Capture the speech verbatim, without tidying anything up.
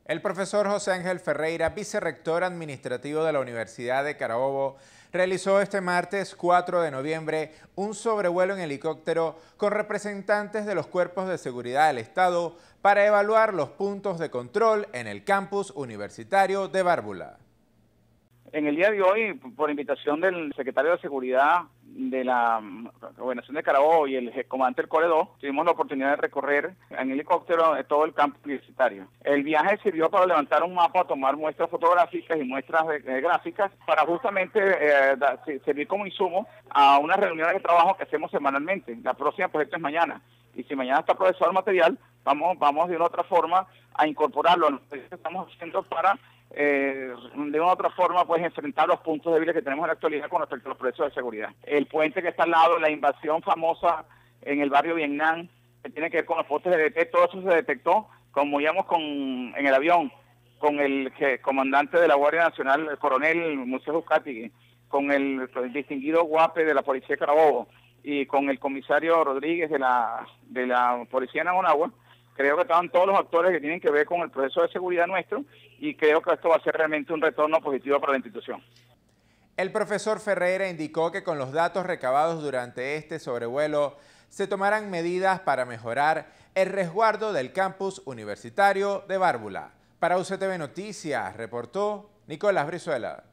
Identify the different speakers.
Speaker 1: El profesor José Ángel Ferreira, vicerrector administrativo de la Universidad de Carabobo, realizó este martes cuatro de noviembre un sobrevuelo en helicóptero con representantes de los cuerpos de seguridad del Estado para evaluar los puntos de control en el campus universitario de Bárbula.
Speaker 2: En el día de hoy, por invitación del secretario de Seguridad de la Gobernación de Carabobo y el comandante del Corredor, tuvimos la oportunidad de recorrer en helicóptero de todo el campus universitario. El viaje sirvió para levantar un mapa, tomar muestras fotográficas y muestras de, de gráficas para justamente eh, da, servir como insumo a unas reuniones de trabajo que hacemos semanalmente. La próxima proyecto es mañana. Y si mañana está procesado el material, vamos, vamos de una otra forma a incorporarlo a lo que estamos haciendo para Eh, de una otra forma pues enfrentar los puntos débiles que tenemos en la actualidad con respecto a los procesos de seguridad. El puente que está al lado, la invasión famosa en el barrio Vietnam, que tiene que ver con los postes de D T, todo eso se detectó, como íbamos con, en el avión, con el que, comandante de la Guardia Nacional, el coronel Museo Ducati, con el, el distinguido Guape de la Policía de Carabobo y con el comisario Rodríguez de la, de la Policía de Nagonagua. Creo que estaban todos los actores que tienen que ver con el proceso de seguridad nuestro y creo que esto va a ser realmente un retorno positivo para la institución.
Speaker 1: El profesor Ferreira indicó que con los datos recabados durante este sobrevuelo se tomarán medidas para mejorar el resguardo del campus universitario de Bárbula. Para U C T V Noticias, reportó Nicolás Brizuela.